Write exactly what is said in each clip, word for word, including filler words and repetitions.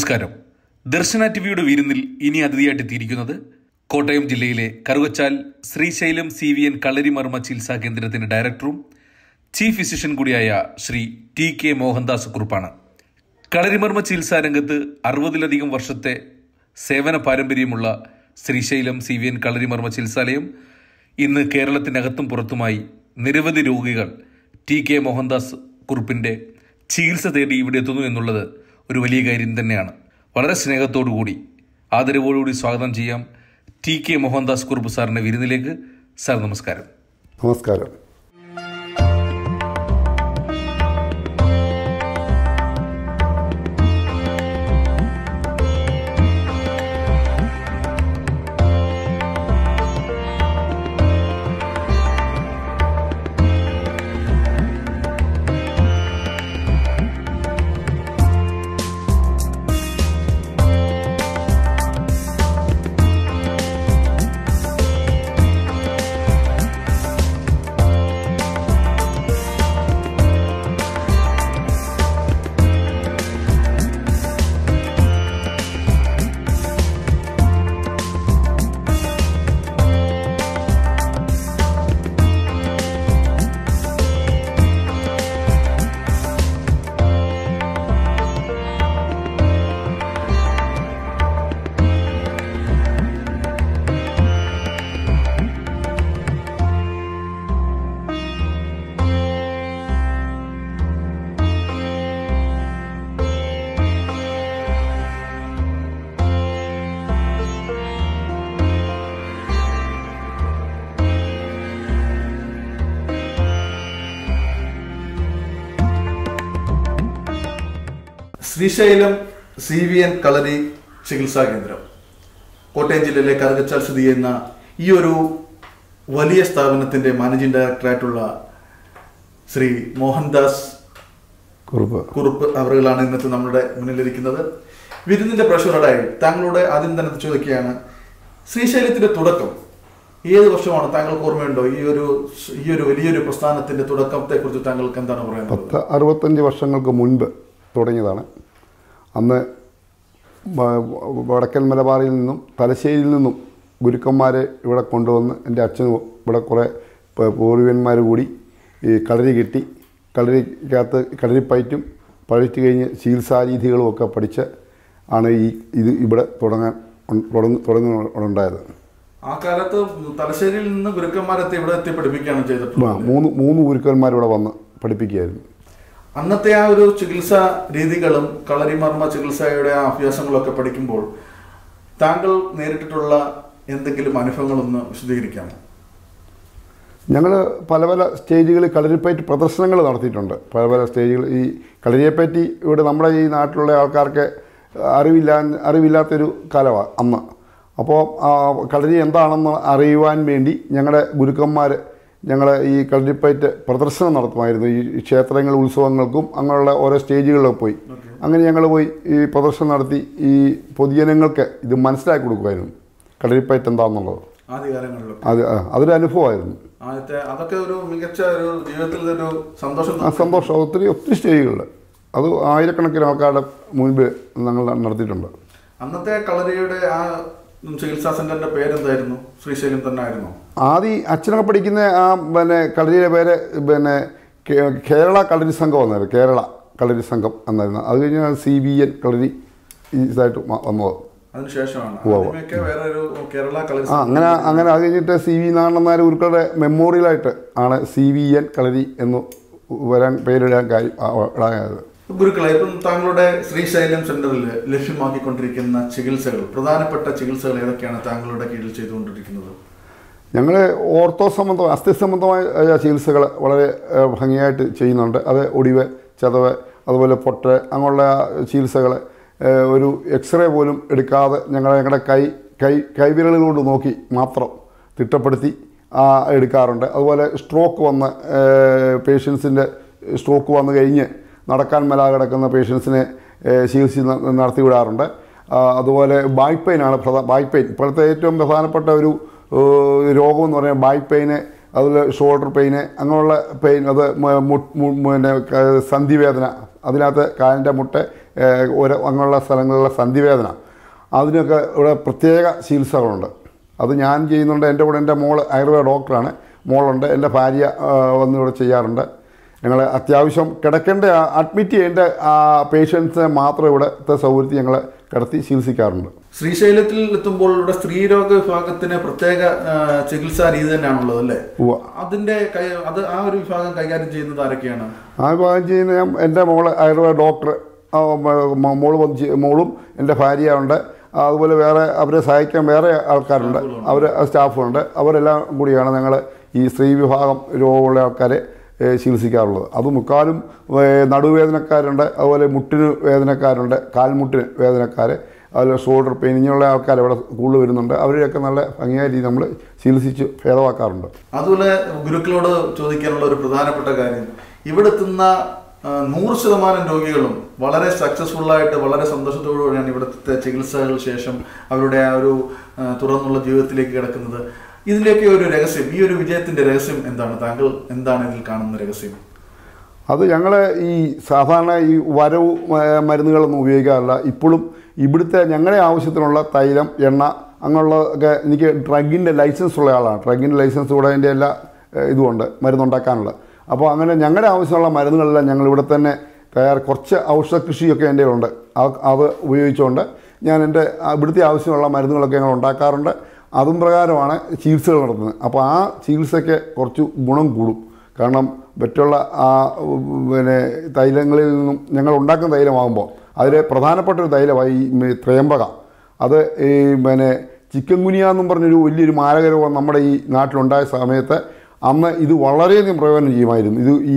നമസ്കാരം. ദർശന ടിവിയുടെ വിരുന്നിൽ ഇനി അതിഥിയായിട്ട് എത്തിയിരിക്കുന്നത് കോട്ടയം ജില്ലയിലെ Karukachal Sreesailam C V N കളരിമർമ്മ ചികിത്സാ കേന്ദ്രത്തിന്റെ ഡയറക്ടറും ചീഫ് ഫിസിഷ്യൻ കൂടിയായ ശ്രീ ടി കെ മോഹൻദാസ് കുറുപ്പാണ്. കളരിമർമ്മ ചികിത്സാ രംഗത്ത് അറുപതിലധികം വർഷത്തെ സേവന പാരമ്പര്യമുള്ള ശ്രീശൈലം സി വി എൻ കളരിമർമ്മ ചികിത്സാലയം ഇന്ന് കേരളത്തിനകത്തും പുറത്തുമായി നിരവധി രോഗികൾ ടി കെ മോഹൻദാസ് കുറുപ്പിന്റെ ചികിത്സ തേടി ഇവിടെ എത്തുന്നു എന്നുള്ളത് ഒരു വലിയ കാര്യം തന്നെയാണ്. വളരെ സ്നേഹത്തോടുകൂടി ആദരവോടുകൂടി സ്വാഗതം ചെയ്യാം ടി കെ മോഹൻദാസ് കുറുപ്പ് സാറിന്റെ വിരുന്നിലേക്ക്. സാർ നമസ്കാരം. നമസ്കാരം. ശ്രീശൈലം സി വി എൻ കളരി ചികിത്സാ കേന്ദ്രം കോട്ടയം ജില്ലയിലെ കറുകച്ചാൽ സ്ഥിതി ചെയ്യുന്ന ഈ ഒരു വലിയ സ്ഥാപനത്തിന്റെ മാനേജിംഗ് ഡയറക്ടറായിട്ടുള്ള ശ്രീ മോഹൻദാസ് കുറുപ്പ് കുറുപ്പ് അവരുകളാണ് ഇന്നത്തെ നമ്മുടെ മുന്നിലിരിക്കുന്നത്. വിരുന്നിന്റെ പ്രഷറോടായി താങ്കളുടെ ആദ്യം തന്നെ ചോദിക്കുകയാണ്, ശ്രീശൈലത്തിന്റെ തുടക്കം ഏത് വർഷമാണ്? താങ്കൾക്ക് ഓർമ്മയുണ്ടോ ഈ ഒരു ഈ ഒരു വലിയൊരു പ്രസ്ഥാനത്തിന്റെ തുടക്കത്തെ കുറിച്ച് താങ്കൾക്ക് എന്താണ് പറയുന്നത്? പത്ത് അറുപത്തഞ്ച് വർഷങ്ങൾക്ക് മുൻപ് തുടങ്ങിയതാണ്. അന്ന് വടക്കൻ മലബാറിൽ നിന്നും തലശ്ശേരിയിൽ നിന്നും ഗുരുക്കന്മാരെ ഇവിടെ കൊണ്ടുവന്ന് എൻ്റെ അച്ഛനും ഇവിടെ കുറേ പൂർവികന്മാർ കൂടി ഈ കളരി കെട്ടി കളരിക്കകത്ത് കളരിപ്പയറ്റും പഠിച്ചു കഴിഞ്ഞ് ചികിത്സാരീതികളും ഒക്കെ പഠിച്ച് ആണ് ഈ ഇത് ഇവിടെ തുടങ്ങാൻ തുടങ്ങുന്നുണ്ടായത്. ആ കാലത്ത് തലശ്ശേരിയിൽ നിന്ന് ഗുരുക്കന്മാരെത്തി ഇവിടെ എത്തി പഠിപ്പിക്കുകയാണ് ചെയ്തിട്ടുള്ളത്. മൂന്ന് മൂന്ന് ഗുരുക്കന്മാരിവിടെ വന്ന് പഠിപ്പിക്കുകയായിരുന്നു. അന്നത്തെ ആ ഒരു ചികിത്സാ രീതികളും കളരിമർമ്മ ചികിത്സയുടെ ആ അഭ്യാസങ്ങളൊക്കെ പഠിക്കുമ്പോൾ താങ്കൾ നേരിട്ടിട്ടുള്ള എന്തെങ്കിലും അനുഭവങ്ങളൊന്ന് വിശദീകരിക്കാമോ? ഞങ്ങൾ പല പല സ്റ്റേജുകളിൽ കളരിപ്പയറ്റ് പ്രദർശനങ്ങൾ നടത്തിയിട്ടുണ്ട്. പല പല സ്റ്റേജുകൾ ഈ കളരിയെപ്പറ്റി ഇവിടെ നമ്മുടെ ഈ നാട്ടിലുള്ള ആൾക്കാർക്ക് അറിവില്ല അറിവില്ലാത്തൊരു കാലമാണ് അന്ന്. അപ്പോൾ കളരി എന്താണെന്ന് അറിയുവാൻ വേണ്ടി ഞങ്ങളുടെ ഗുരുക്കന്മാർ ഞങ്ങൾ ഈ കളരിപ്പയറ്റ് പ്രദർശനം നടത്തുമായിരുന്നു. ഈ ക്ഷേത്രങ്ങൾ ഉത്സവങ്ങൾക്കും അങ്ങനെയുള്ള ഓരോ സ്റ്റേജുകളിലൊക്കെ പോയി അങ്ങനെ ഞങ്ങൾ പോയി ഈ പ്രദർശനം നടത്തി ഈ പൊതുജനങ്ങൾക്ക് ഇത് മനസ്സിലാക്കി കൊടുക്കുമായിരുന്നു കളരിപ്പയറ്റ് എന്താണെന്നുള്ളത്. അത് അതൊരു അനുഭവമായിരുന്നു. അതൊക്കെ ഒരു മികച്ച ഒരു ജീവിതത്തിൽ ഒരു സന്തോഷം സന്തോഷം ഒത്തിരി ഒത്തിരി സ്റ്റേജുകളിൽ അത് ആയിരക്കണക്കിന് ആൾക്കാരുടെ മുൻപ് ഞങ്ങൾ നടത്തിയിട്ടുണ്ട്. അന്നത്തെ കളരിയുടെ ആ ചികിത്സാ സെന്ററിന്റെ പേരെന്തായിരുന്നു? ശ്രീശൈലം തന്നെ ആയിരുന്നു. ആദ്യം അച്ഛനൊക്കെ പഠിക്കുന്ന ആ പിന്നെ കളരിയുടെ പേര് പിന്നെ കേരള കളരി സംഘം വന്നായിരുന്നു. കേരള കളരി സംഘം എന്നായിരുന്നു. അത് കഴിഞ്ഞാൽ സി ബി എൻ കളരി ഇതായിട്ട് വന്നത്. ആ അങ്ങനെ അങ്ങനെ അത് കഴിഞ്ഞിട്ട് സി വി നാരായണനായ ഗുരുക്കളുടെ മെമ്മോറിയലായിട്ട് ആണ് സി വി എൻ കളരി എന്ന് വരാൻ പേരിടാൻ കാര്യം ഇടാനായത്. ഗുരുക്കളെ, ഇപ്പം താങ്കളുടെ ശ്രീശൈലം സെന്ററിൽ ലഭ്യമാക്കിക്കൊണ്ടിരിക്കുന്ന ചികിത്സകൾ, പ്രധാനപ്പെട്ട ചികിത്സകൾ ഏതൊക്കെയാണ് താങ്കളുടെ കീഴിൽ ചെയ്തുകൊണ്ടിരിക്കുന്നത്? ഞങ്ങൾ ഓർത്തോ സംബന്ധമായ അസ്ഥി സംബന്ധമായ ചികിത്സകൾ വളരെ ഭംഗിയായിട്ട് ചെയ്യുന്നുണ്ട്. അത് ഒടിവ്, ചതവ്, അതുപോലെ പൊട്ട്, അങ്ങനെയുള്ള ചികിത്സകൾ ഒരു എക്സ്റേ പോലും എടുക്കാതെ ഞങ്ങൾ ഞങ്ങളുടെ കൈ കൈ കൈവിരലുകൊണ്ട് നോക്കി മാത്രം തിട്ടപ്പെടുത്തി എടുക്കാറുണ്ട്. അതുപോലെ സ്ട്രോക്ക് വന്ന് പേഷ്യൻസിൻ്റെ സ്ട്രോക്ക് വന്നു കഴിഞ്ഞ് നടക്കാൻ മേലാ കിടക്കുന്ന പേഷ്യൻസിനെ ചികിത്സ നടത്തി വിടാറുണ്ട്. അതുപോലെ ബാക്ക് പെയിനാണ് പ്രധാന ബാക്ക് പെയിൻ ഇപ്പോഴത്തെ ഏറ്റവും പ്രധാനപ്പെട്ട ഒരു രോഗമെന്ന് പറഞ്ഞാൽ ബാക്ക് പെയിന്, അതുപോലെ ഷോൾഡർ പെയിന്, അങ്ങനെയുള്ള പെയിൻ, അത് പിന്നെ സന്ധിവേദന, അതിനകത്ത് കാലിൻ്റെ മുട്ട് ഓരോ അങ്ങനെയുള്ള സ്ഥലങ്ങളിലെ സന്ധിവേദന അതിനൊക്കെ ഇവിടെ പ്രത്യേക ചികിത്സകളുണ്ട്. അത് ഞാൻ ചെയ്യുന്നുണ്ട്. എൻ്റെ കൂടെ എൻ്റെ മോൾ ആയുർവേദ ഡോക്ടറാണ്, മോളുണ്ട്, എൻ്റെ ഭാര്യ വന്നിവിടെ ചെയ്യാറുണ്ട്. ഞങ്ങൾ അത്യാവശ്യം കിടക്കേണ്ട അഡ്മിറ്റ് ചെയ്യേണ്ട പേഷ്യൻസിനെ മാത്രം ഇവിടുത്തെ സൗകര്യത്തിൽ ഞങ്ങൾ കിടത്തി ചികിത്സിക്കാറുണ്ട്. ശ്രീശൈലത്തിൽ എത്തുമ്പോൾ ഇവിടെ സ്ത്രീരോഗ വിഭാഗത്തിന് പ്രത്യേക ചികിത്സാ രീതി തന്നെയാണുള്ളത് അല്ലേ? അതിൻ്റെ അത് ആ ഒരു വിഭാഗം കൈകാര്യം ചെയ്യുന്നത് ആരൊക്കെയാണ്? ആ വിഭാഗം ചെയ്യുന്ന ഞാൻ എൻ്റെ മോള് ആയുർവേദ ഡോക്ടർ മോള് മോളും എൻ്റെ ഭാര്യ ഉണ്ട്. അതുപോലെ വേറെ അവരെ സഹായിക്കാൻ വേറെ ആൾക്കാരുണ്ട്, അവർ സ്റ്റാഫുണ്ട്. അവരെല്ലാം കൂടിയാണ് ഞങ്ങൾ ഈ സ്ത്രീ വിഭാഗം രോഗമുള്ള ആൾക്കാരെ ചികിത്സിക്കാറുള്ളത്. അത് മുക്കാലും നടുവേദനക്കാരുണ്ട്, അതുപോലെ മുട്ടിന് വേദനക്കാരുണ്ട്, കാൽമുട്ടിന് വേദനക്കാർ, അതുപോലെ ഷോൾഡർ പെയിൻ ഇങ്ങനെയുള്ള ആൾക്കാർ ഇവിടെ കൂടുതൽ വരുന്നുണ്ട്. അവരെയൊക്കെ നല്ല ഭംഗിയായ രീതി നമ്മൾ ചികിത്സിച്ച് ഭേദമാക്കാറുണ്ട്. അതുപോലെ ഗുരുക്കളോട് ചോദിക്കാനുള്ള ഒരു പ്രധാനപ്പെട്ട കാര്യം, ഇവിടെ എത്തുന്ന നൂറ് ശതമാനം രോഗികളും വളരെ സക്സസ്ഫുള്ളായിട്ട് വളരെ സന്തോഷത്തോടുകൂടിയാണ് ഇവിടുത്തെ ചികിത്സകൾക്ക് ശേഷം അവരുടെ ആ ഒരു തുറന്നുള്ള ജീവിതത്തിലേക്ക് കിടക്കുന്നത്. ഇതിൻ്റെയൊക്കെ ഒരു രഹസ്യം, ഈ ഒരു വിജയത്തിൻ്റെ രഹസ്യം എന്താണ്? താങ്കൾ എന്താണ് ഇതിൽ കാണുന്ന രഹസ്യം? അത് ഞങ്ങൾ ഈ സാധാരണ ഈ വരവ് മരുന്നുകളൊന്നും ഉപയോഗിക്കാറില്ല. ഇപ്പോഴും ഇവിടുത്തെ ഞങ്ങളുടെ ആവശ്യത്തിനുള്ള തൈലം, എണ്ണ അങ്ങനെയുള്ളതൊക്കെ എനിക്ക് ഡ്രഗിൻ്റെ ലൈസൻസ് ഉള്ള ആളാണ്. ഡ്രഗിൻ്റെ ലൈസൻസ് കൂടെ അതിൻ്റെ എല്ലാ ഇതുമുണ്ട് മരുന്നുണ്ടാക്കാനുള്ള. അപ്പോൾ അങ്ങനെ ഞങ്ങളുടെ ആവശ്യമുള്ള മരുന്നുകളെല്ലാം ഞങ്ങൾ ഇവിടെ തന്നെ തയ്യാർ കുറച്ച് ഔഷധ കൃഷിയൊക്കെ എൻ്റെ ഉണ്ട്. അത് ഉപയോഗിച്ചുകൊണ്ട് ഞാൻ എൻ്റെ ഇവിടുത്തെ ആവശ്യമുള്ള മരുന്നുകളൊക്കെ ഞങ്ങൾ ഉണ്ടാക്കാറുണ്ട്. അതും പ്രകാരമാണ് ചികിത്സകൾ നടത്തുന്നത്. അപ്പോൾ ആ ചികിത്സയ്ക്ക് കുറച്ച് ഗുണം കൂടും. കാരണം മറ്റുള്ള ആ പിന്നെ തൈലങ്ങളിൽ നിന്നും ഞങ്ങൾ ഉണ്ടാക്കുന്ന തൈലമാകുമ്പോൾ അതിൽ പ്രധാനപ്പെട്ട ഒരു തൈലമായി ഈ ത്രയംബക. അത് ഈ പിന്നെ ചിക്കൻ ഗുനിയ എന്നും പറഞ്ഞൊരു വലിയൊരു മാരകരോഗം നമ്മുടെ ഈ നാട്ടിലുണ്ടായ സമയത്ത് അന്ന് ഇത് വളരെയധികം പ്രയോജനം ചെയ്യുമായിരുന്നു. ഇത് ഈ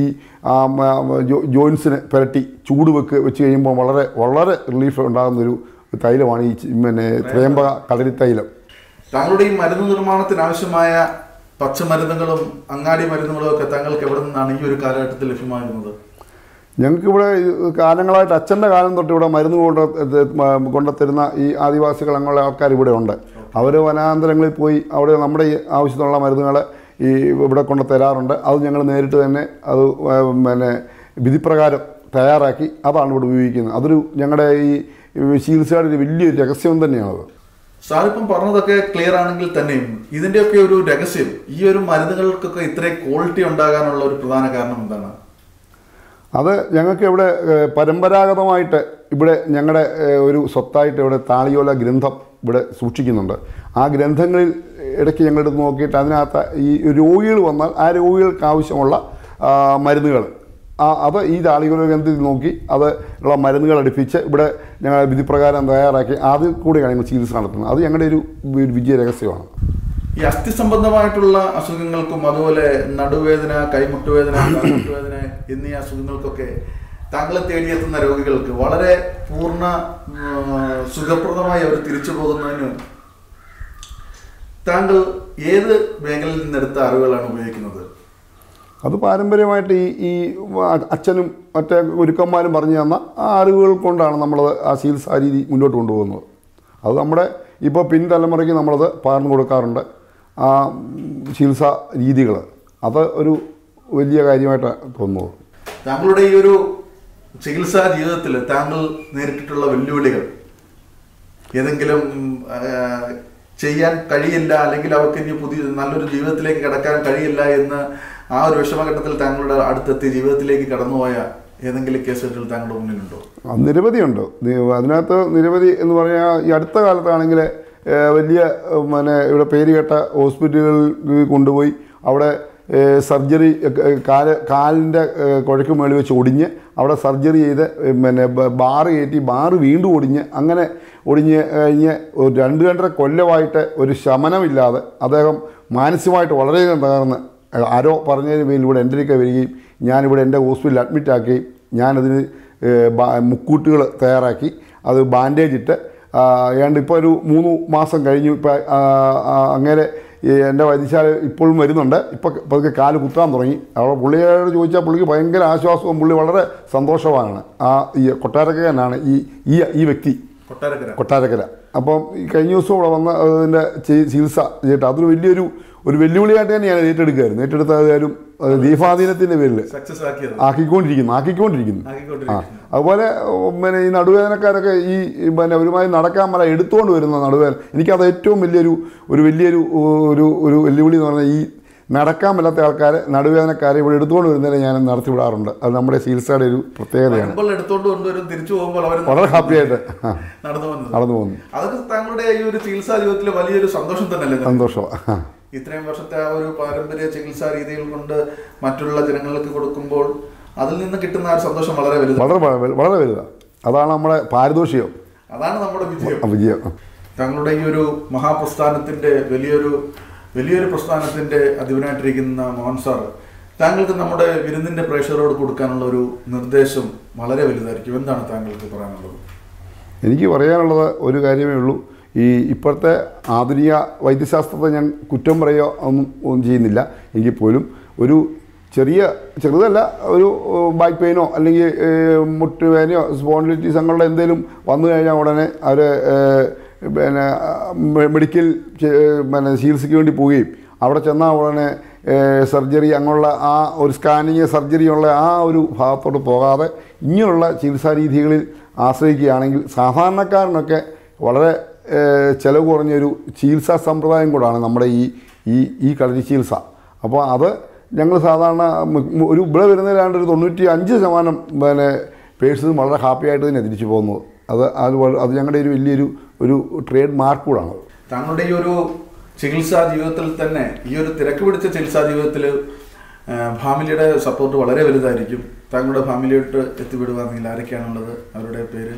ജോയിൻസിന് പുരട്ടി ചൂട് വെക്ക് വെച്ച് കഴിയുമ്പോൾ വളരെ വളരെ റിലീഫ് ഉണ്ടാകുന്നൊരു തൈലമാണ് ഈ പിന്നെ ത്രയംബക കളരി തൈലം. താങ്കളുടെ ഈ മരുന്ന് നിർമ്മാണത്തിന് ആവശ്യമായ പച്ചമരുന്നുകളും അങ്ങാടി മരുന്നുകളും ഒക്കെ താങ്കൾക്ക് എവിടെ നിന്നാണ് ഈ ഒരു കാലഘട്ടത്തിൽ ലഭ്യമാകുന്നത്? ഞങ്ങൾക്കിവിടെ കാലങ്ങളായിട്ട് അച്ഛൻ്റെ കാലം തൊട്ട് ഇവിടെ മരുന്ന് കൊണ്ട് കൊണ്ടുത്തരുന്ന ഈ ആദിവാസികൾ അങ്ങനെയുള്ള ആൾക്കാർ ഇവിടെ ഉണ്ട്. അവർ വനാന്തരങ്ങളിൽ പോയി അവിടെ നമ്മുടെ ഈ ആവശ്യത്തിനുള്ള മരുന്നുകൾ ഈ ഇവിടെ കൊണ്ട് തരാറുണ്ട്. അത് ഞങ്ങൾ നേരിട്ട് തന്നെ അത് പിന്നെ വിധിപ്രകാരം തയ്യാറാക്കി അതാണ് ഇവിടെ ഉപയോഗിക്കുന്നത്. അതൊരു ഞങ്ങളുടെ ഈ ചികിത്സയുടെ ഒരു വലിയൊരു രഹസ്യം തന്നെയാണത്. സാറിപ്പം പറഞ്ഞതൊക്കെ ക്ലിയർ ആണെങ്കിൽ തന്നെയും ഇതിൻ്റെയൊക്കെ ഒരു രഹസ്യം, ഈ ഒരു മരുന്നുകൾക്കൊക്കെ ഇത്രയും ക്വാളിറ്റി ഉണ്ടാകാനുള്ള ഒരു പ്രധാന കാരണം എന്താണ്? അത് ഞങ്ങൾക്ക് ഇവിടെ പരമ്പരാഗതമായിട്ട് ഇവിടെ ഞങ്ങളുടെ ഒരു സ്വത്തായിട്ട് ഇവിടെ താളിയോല ഗ്രന്ഥം ഇവിടെ സൂക്ഷിക്കുന്നുണ്ട്. ആ ഗ്രന്ഥങ്ങളിൽ ഇടയ്ക്ക് ഞങ്ങളെടുത്ത് നോക്കിയിട്ട് അതിനകത്ത് ഈ രോഗികൾ വന്നാൽ ആ രോഗികൾക്ക് ആവശ്യമുള്ള മരുന്നുകൾ ആ അത് ഈ താളിയോല ഗ്രന്ഥത്തിൽ നോക്കി അത് ഉള്ള മരുന്നുകൾ അടുപ്പിച്ച് ഇവിടെ ഞങ്ങൾ വിധിപ്രകാരം തയ്യാറാക്കി അതിൽ കൂടെയാണ് ഞങ്ങൾ ചികിത്സ നടത്തുന്നത്. അത് ഞങ്ങളുടെ ഒരു വിജയ രഹസ്യമാണ്. ഈ അസ്ഥി സംബന്ധമായിട്ടുള്ള അസുഖങ്ങൾക്കും അതുപോലെ നടുവേദന, കൈമുട്ടുവേദന, കാൽമുട്ടുവേദന എന്നീ അസുഖങ്ങൾക്കൊക്കെ താങ്കളെ തേടിയെത്തുന്ന രോഗികൾക്ക് വളരെ പൂർണ്ണ സുഖപ്രദമായി അവർ തിരിച്ചു പോകുന്നതിന് താങ്കൾ ഏത് മേഖലയിൽ നിന്നെടുത്ത അറിവുകളാണ് ഉപയോഗിക്കുന്നത്? അത് പാരമ്പര്യമായിട്ട് ഈ ഈ അച്ഛനും മറ്റേ ഗുരുക്കന്മാരും പറഞ്ഞു തന്ന ആ അറിവുകൾ കൊണ്ടാണ് നമ്മളത് ആ ചികിത്സാ രീതി മുന്നോട്ട് കൊണ്ടുപോകുന്നത്. അത് നമ്മുടെ ഇപ്പോൾ പിൻതലമുറയ്ക്ക് നമ്മളത് പകർന്നു കൊടുക്കാറുണ്ട്. ആ ചികിത്സാ രീതികൾ അത് ഒരു വലിയ കാര്യമായിട്ടാണ് തോന്നുന്നത്. താങ്കളുടെ ഈ ഒരു ചികിത്സാ ജീവിതത്തിൽ താങ്കൾ നേരിട്ടിട്ടുള്ള വെല്ലുവിളികൾ ഏതെങ്കിലും ചെയ്യാൻ കഴിയില്ല, അല്ലെങ്കിൽ അവർക്ക് ഇനി പുതിയ നല്ലൊരു ജീവിതത്തിലേക്ക് കടക്കാൻ കഴിയില്ല എന്ന് ആ ഒരു വിഷമഘട്ടത്തിൽ താങ്കളുടെ അടുത്തെത്തി ജീവിതത്തിലേക്ക് കടന്നുപോയ ഏതെങ്കിലും കേസുകൾ താങ്കളുടെ മുന്നിലുണ്ടോ? നിരവധിയുണ്ട്. അതിനകത്ത് നിരവധി എന്ന് പറഞ്ഞാൽ ഈ അടുത്ത കാലത്താണെങ്കിൽ വലിയ പിന്നെ ഇവിടെ പേര് കേട്ട ഹോസ്പിറ്റലുകളിൽ കൊണ്ടുപോയി അവിടെ സർജറി കാല് കാലിൻ്റെ കുഴക്ക് മേളിൽ വെച്ച് ഒടിഞ്ഞ് അവിടെ സർജറി ചെയ്ത് പിന്നെ ബാറ് കയറ്റി ബാറ് വീണ്ടും ഒടിഞ്ഞ് അങ്ങനെ ഒടിഞ്ഞ് കഴിഞ്ഞ് ഒരു രണ്ട് രണ്ടര കൊല്ലമായിട്ട് ഒരു ശമനമില്ലാതെ അദ്ദേഹം മാനസികമായിട്ട് വളരെയധികം തകർന്ന് ആരോ പറഞ്ഞതിന് പേരിലൂടെ എൻ്റെ അടുക്കൽ വരികയും ഞാനിവിടെ എൻ്റെ ഹോസ്പിറ്റലിൽ അഡ്മിറ്റാക്കുകയും ഞാനതിന് മുക്കൂട്ടുകൾ തയ്യാറാക്കി അത് ബാൻഡേജ് ഇട്ട് ഏതാണ്ട് ഇപ്പോൾ ഒരു മൂന്ന് മാസം കഴിഞ്ഞു. ഇപ്പോൾ അങ്ങനെ എൻ്റെ വൈദ്യശാല ഇപ്പോഴും വരുന്നുണ്ട്. ഇപ്പോൾ പതുക്കെ കാല് കുത്താൻ തുടങ്ങി. അവിടെ പുള്ളിയോട് ചോദിച്ചാൽ പുള്ളിക്ക് ഭയങ്കര ആശ്വാസവും പുള്ളി വളരെ സന്തോഷവാനാണ്. ആ ഈ കൊട്ടാരക്കരനാണ് ഈ ഈ ഈ വ്യക്തി, കൊട്ടാരക്കര കൊട്ടാരക്കര അപ്പം ഈ കഴിഞ്ഞ ദിവസം ഇവിടെ വന്ന് അതിൻ്റെ ചികിത്സ ചെയ്തിട്ട് അതൊരു വലിയൊരു ഒരു വെല്ലുവിളിയായിട്ട് തന്നെ ഞാൻ ഏറ്റെടുക്കുമായിരുന്നു. ഏറ്റെടുത്ത കാര്യം ദീപാധീനത്തിൻ്റെ പേരിൽ ആക്കിക്കൊണ്ടിരിക്കുന്നു ആക്കിക്കൊണ്ടിരിക്കുന്നു ആ അതുപോലെ പിന്നെ ഈ നടുവേദനക്കാരൊക്കെ ഈ പിന്നെ ഒരുമാതിരി നടക്കാൻ മല എടുത്തുകൊണ്ട് വരുന്ന നടുവേദന, എനിക്കത് ഏറ്റവും വലിയൊരു ഒരു വലിയൊരു ഒരു ഒരു വെല്ലുവിളി എന്ന് പറഞ്ഞാൽ ഈ നടക്കാൻ പറ്റാത്ത ആൾക്കാരെ നടുവേദനക്കാരെ ഇവിടെ എടുത്തുകൊണ്ട് വരുന്നതിനെ ഞാൻ നടത്തി വിടാറുണ്ട്. അത് നമ്മുടെ ചികിത്സയുടെ ഒരു പ്രത്യേകതയാണ്. വളരെ ഹാപ്പിയായിട്ട് നടന്നു പോകുന്നു. അതൊക്കെ താങ്കളുടെ ഈ ഒരു ചികിത്സാ ജീവിതത്തിലെ വലിയൊരു സന്തോഷം തന്നെയല്ലേ? സന്തോഷമാണ്. ഇത്രയും വർഷത്തെ ആ ഒരു പാരമ്പര്യ ചികിത്സാ രീതികൾ കൊണ്ട് മറ്റുള്ള ജനങ്ങൾക്ക് കൊടുക്കുമ്പോൾ അതിൽ നിന്ന് കിട്ടുന്ന ആ സന്തോഷം വളരെ വലുത് വളരെ വളരെ വലുതാണ്. അതാണ് നമ്മുടെ പാരിതോഷികം, അതാണ് നമ്മുടെ വിജയം വിജയം താങ്കളുടെ ഈ ഒരു മഹാപ്രസ്ഥാനത്തിന്റെ വലിയൊരു വലിയൊരു പ്രസ്ഥാനത്തിന്റെ അധിപനായിട്ടിരിക്കുന്ന മോഹൻ സാർ, താങ്കൾക്ക് നമ്മുടെ വിരുന്നിന്റെ പ്രേക്ഷകരോട് കൊടുക്കാനുള്ള ഒരു നിർദ്ദേശം വളരെ വലുതായിരിക്കും. എന്താണ് താങ്കൾക്ക് പറയാനുള്ളത്? എനിക്ക് പറയാനുള്ളത് ഒരു കാര്യമേ ഉള്ളൂ. ഈ ഇപ്പോഴത്തെ ആധുനിക വൈദ്യശാസ്ത്രത്തെ ഞാൻ കുറ്റം പറയുകയോ ഒന്നും ഒന്നും ചെയ്യുന്നില്ല. എങ്കിൽ പോലും ഒരു ചെറിയ ചെറുതല്ല ഒരു ബാക്ക് പെയിനോ അല്ലെങ്കിൽ മുട്ടുവേനയോ സ്പോണ്ടിലൈറ്റിസ് അങ്ങനെയുള്ള എന്തെങ്കിലും വന്നു കഴിഞ്ഞാൽ ഉടനെ അവർ പിന്നെ മെഡിക്കൽ പിന്നെ ചികിത്സയ്ക്ക് വേണ്ടി പോവുകയും അവിടെ ചെന്നാൽ ഉടനെ സർജറി അങ്ങനെയുള്ള ആ ഒരു സ്കാനിങ് സർജറിയുള്ള ആ ഒരു ഭാഗത്തോട്ട് പോകാതെ ഇങ്ങനെയുള്ള ചികിത്സാ രീതികളിൽ ആശ്രയിക്കുകയാണെങ്കിൽ സാധാരണക്കാരനൊക്കെ വളരെ ചിലവ് കുറഞ്ഞൊരു ചികിത്സാ സമ്പ്രദായം കൂടാണ് നമ്മുടെ ഈ ഈ ഈ കളരി ചികിത്സ. അപ്പോൾ അത് ഞങ്ങൾ സാധാരണ ഒരു ഇവിടെ വരുന്നതിലാണ്ട് ഒരു തൊണ്ണൂറ്റി അഞ്ച് ശതമാനം പിന്നെ പേഴ്സൺ വളരെ ഹാപ്പി ആയിട്ട് തന്നെ തിരിച്ചു പോകുന്നത്. അത് അതുപോലെ അത് ഞങ്ങളുടെ ഒരു വലിയൊരു ഒരു ട്രേഡ് മാർക്ക് കൂടാണ്. താങ്കളുടെ ഈ ഒരു ചികിത്സാ ജീവിതത്തിൽ തന്നെ ഈ ഒരു തിരക്ക് പിടിച്ച ചികിത്സാ ജീവിതത്തിൽ ഫാമിലിയുടെ സപ്പോർട്ട് വളരെ വലുതായിരിക്കും. താങ്കളുടെ ഫാമിലിയോട്ട് എത്തിവിടുവാണെങ്കിൽ ആരൊക്കെയാണുള്ളത്? അവരുടെ പേര്?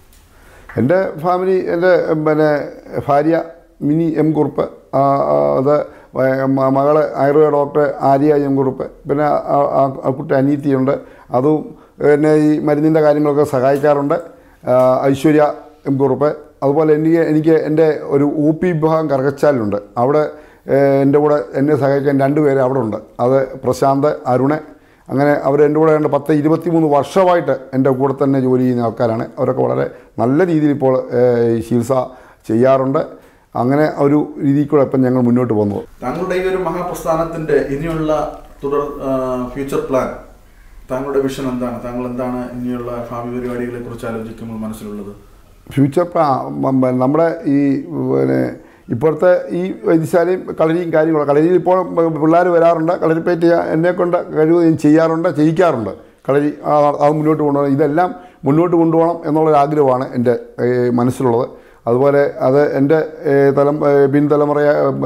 എൻ്റെ ഫാമിലി, എൻ്റെ പിന്നെ ഭാര്യ മിനി എം കുറുപ്പ്, അത് മകള് ആയുർവേദ ഡോക്ടർ ആര്യ എം കുറുപ്പ്, പിന്നെ ആ കുട്ടി അനീതിയുണ്ട്, അതും എന്നെ ഈ മരുന്നിൻ്റെ കാര്യങ്ങളൊക്കെ സഹായിക്കാറുണ്ട്, ഐശ്വര്യ എം കുറുപ്പ്. അതുപോലെ എനിക്ക് എനിക്ക് എൻ്റെ ഒരു ഒ പി വിഭാഗം കറുകച്ചാലുണ്ട്, അവിടെ എൻ്റെ കൂടെ എന്നെ സഹായിക്കാൻ രണ്ട് പേര് അവിടെ ഉണ്ട്. അത് പ്രശാന്ത്, അരുണ്, അങ്ങനെ അവർ എൻ്റെ കൂടെ ഉണ്ട്. പത്ത് ഇരുപത്തി മൂന്ന് വർഷമായിട്ട് എൻ്റെ കൂടെ തന്നെ ജോലി ചെയ്യുന്ന ആൾക്കാരാണ്. അവരൊക്കെ വളരെ നല്ല രീതിയിൽ ഇപ്പോൾ ചികിത്സ ചെയ്യാറുണ്ട്. അങ്ങനെ ഒരു രീതിയിൽ കൂടെ ഇപ്പം ഞങ്ങൾ മുന്നോട്ട് പോകുന്നു. താങ്കളുടെ ഈ ഒരു മഹാപ്രസ്ഥാനത്തിൻ്റെ ഇനിയുള്ള തുടർ ഫ്യൂച്ചർ പ്ലാൻ, താങ്കളുടെ വിഷൻ എന്താണ്? താങ്കൾ എന്താണ് ഇനിയുള്ള ഭാവി പരിപാടികളെ കുറിച്ച് ആലോചിക്കുമ്പോൾ മനസ്സിലുള്ളത്? ഫ്യൂച്ചർ പ്ലാൻ നമ്മുടെ ഈ പിന്നെ ഇപ്പോഴത്തെ ഈ വൈദ്യശാലയും കളരിയും കാര്യങ്ങളും, കളരിയിൽ ഇപ്പോൾ പിള്ളേർ വരാറുണ്ട്, കളരിപ്പയറ്റ് എന്നെക്കൊണ്ട് കഴിവ് ഞാൻ ചെയ്യാറുണ്ട്, ചെയ്യിക്കാറുണ്ട്. കളരി അത് മുന്നോട്ട് കൊണ്ടുപോകണം, ഇതെല്ലാം മുന്നോട്ട് കൊണ്ടുപോകണം എന്നുള്ളൊരാഗ്രഹമാണ് എൻ്റെ മനസ്സിലുള്ളത്. അതുപോലെ അത് എൻ്റെ തലം പിൻതലമുറ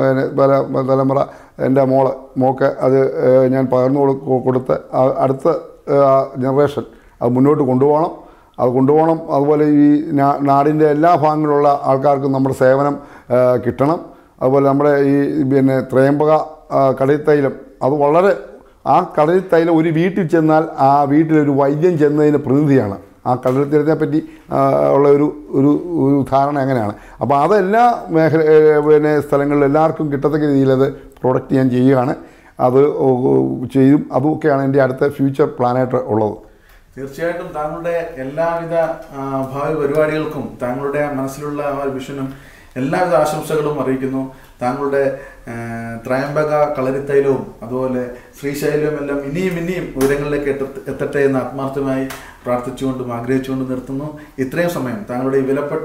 തലമുറ എൻ്റെ മോള് മോക്ക് അത് ഞാൻ പകർന്നു കൊടുത്ത് അടുത്ത ജനറേഷൻ അത് മുന്നോട്ട് കൊണ്ടുപോകണം അത് കൊണ്ടുപോകണം അതുപോലെ ഈ നാടിൻ്റെ എല്ലാ ഭാഗങ്ങളിലുള്ള ആൾക്കാർക്കും നമ്മുടെ സേവനം കിട്ടണം. അതുപോലെ നമ്മുടെ ഈ പിന്നെ ത്രയംബക കടൽത്തൈലം അത് വളരെ ആ കടൽത്തൈലം ഒരു വീട്ടിൽ ചെന്നാൽ ആ വീട്ടിലൊരു വൈദ്യം ചെന്നതിന് പ്രതിനിധിയാണ്. ആ കടൽ തീരത്തിനെ പറ്റി ഉള്ള ഒരു ഒരു ഒരു ധാരണ അങ്ങനെയാണ്. അപ്പോൾ അതെല്ലാ മേഖല പിന്നെ സ്ഥലങ്ങളിൽ എല്ലാവർക്കും കിട്ടത്തക്ക രീതിയിൽ അത് പ്രൊഡക്റ്റ് ഞാൻ ചെയ്യുകയാണ്. അത് ചെയ്യും. അതുമൊക്കെയാണ് എൻ്റെ അടുത്ത ഫ്യൂച്ചർ പ്ലാനായിട്ട് ഉള്ളത്. തീർച്ചയായിട്ടും താങ്കളുടെ എല്ലാവിധ ഭാവി പരിപാടികൾക്കും താങ്കളുടെ മനസ്സിലുള്ള ആ വിഷനും എല്ലാവിധ ആശംസകളും അറിയിക്കുന്നു. താങ്കളുടെ ത്രയംബക കളരിത്തൈലവും അതുപോലെ ശ്രീശൈലവും എല്ലാം ഇനിയും ഇനിയും ഉയരങ്ങളിലേക്ക് എത്ത എത്തട്ടെ എന്ന് ആത്മാർത്ഥമായി പ്രാർത്ഥിച്ചുകൊണ്ടും ആഗ്രഹിച്ചുകൊണ്ടും നിർത്തുന്നു. ഇത്രയും സമയം താങ്കളുടെ ഈ വിലപ്പെട്ട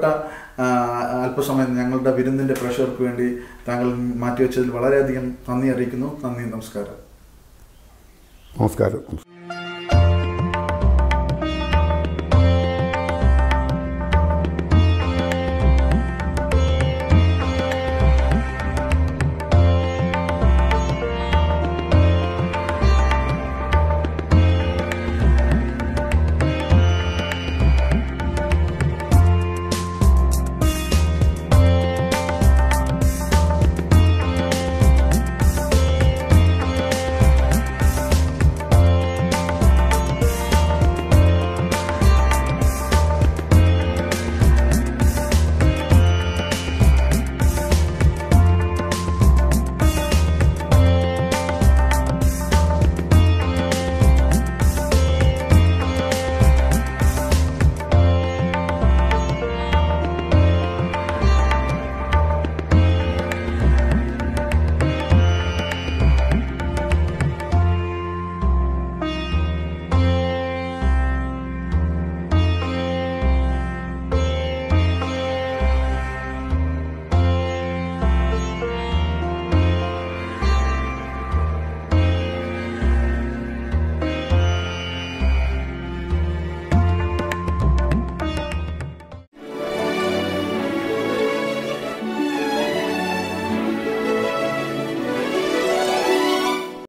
അല്പസമയം ഞങ്ങളുടെ വിരുന്നിൻ്റെ പ്രേക്ഷകർക്ക് വേണ്ടി താങ്കൾ മാറ്റിവെച്ചതിൽ വളരെയധികം നന്ദി അറിയിക്കുന്നു. നന്ദി, നമസ്കാരം. നമസ്കാരം.